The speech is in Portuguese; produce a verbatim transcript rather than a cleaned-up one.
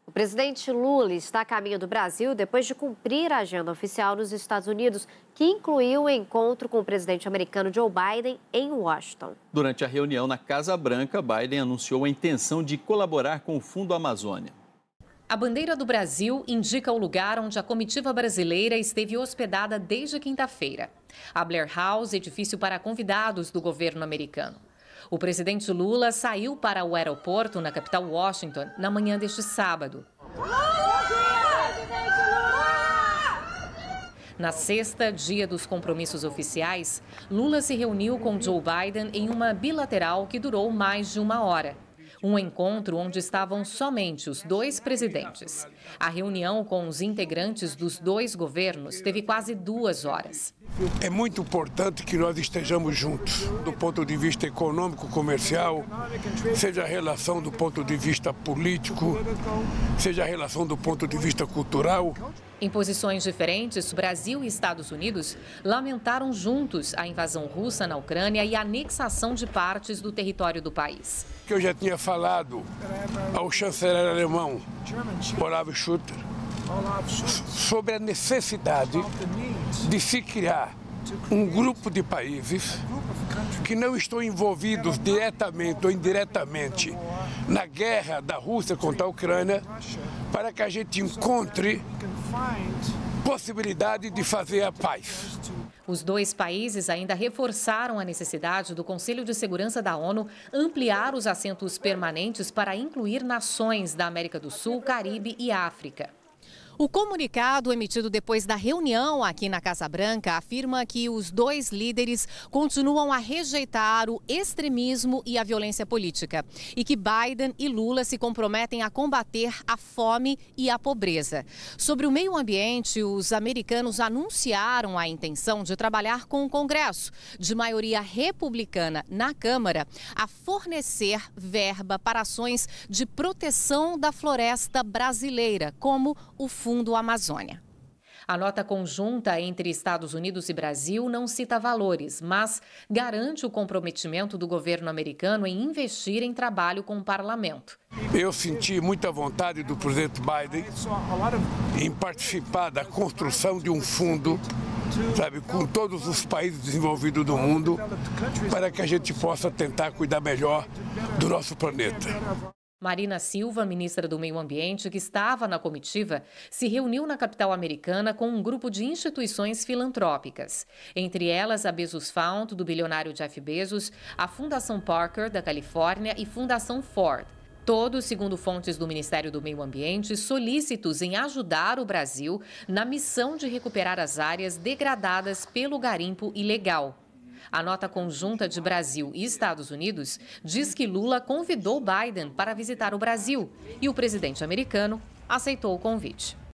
O presidente Lula está a caminho do Brasil depois de cumprir a agenda oficial nos Estados Unidos, que incluiu o encontro com o presidente americano Joe Biden em Washington. Durante a reunião na Casa Branca, Biden anunciou a intenção de colaborar com o Fundo Amazônia. A bandeira do Brasil indica o lugar onde a comitiva brasileira esteve hospedada desde quinta-feira. A Blair House, edifício para convidados do governo americano. O presidente Lula saiu para o aeroporto na capital Washington na manhã deste sábado. Na sexta, dia dos compromissos oficiais, Lula se reuniu com Joe Biden em uma bilateral que durou mais de uma hora. Um encontro onde estavam somente os dois presidentes. A reunião com os integrantes dos dois governos teve quase duas horas. É muito importante que nós estejamos juntos, do ponto de vista econômico, comercial, seja a relação do ponto de vista político, seja a relação do ponto de vista cultural. Em posições diferentes, Brasil e Estados Unidos lamentaram juntos a invasão russa na Ucrânia e a anexação de partes do território do país. Que eu já tinha falado ao chanceler alemão, Olaf Scholz, sobre a necessidade de se criar um grupo de países que não estão envolvidos diretamente ou indiretamente na guerra da Rússia contra a Ucrânia, para que a gente encontre possibilidade de fazer a paz. Os dois países ainda reforçaram a necessidade do Conselho de Segurança da ONU ampliar os assentos permanentes para incluir nações da América do Sul, Caribe e África. O comunicado emitido depois da reunião aqui na Casa Branca afirma que os dois líderes continuam a rejeitar o extremismo e a violência política e que Biden e Lula se comprometem a combater a fome e a pobreza. Sobre o meio ambiente, os americanos anunciaram a intenção de trabalhar com o Congresso, de maioria republicana na Câmara, a fornecer verba para ações de proteção da floresta brasileira, como o Fundo Amazônia. A nota conjunta entre Estados Unidos e Brasil não cita valores, mas garante o comprometimento do governo americano em investir em trabalho com o parlamento. Eu senti muita vontade do presidente Biden em participar da construção de um fundo, sabe, com todos os países desenvolvidos do mundo, para que a gente possa tentar cuidar melhor do nosso planeta. Marina Silva, ministra do Meio Ambiente, que estava na comitiva, se reuniu na capital americana com um grupo de instituições filantrópicas. Entre elas, a Bezos Fund, do bilionário Jeff Bezos, a Fundação Parker, da Califórnia, e Fundação Ford. Todos, segundo fontes do Ministério do Meio Ambiente, solícitos em ajudar o Brasil na missão de recuperar as áreas degradadas pelo garimpo ilegal. A nota conjunta de Brasil e Estados Unidos diz que Lula convidou Biden para visitar o Brasil e o presidente americano aceitou o convite.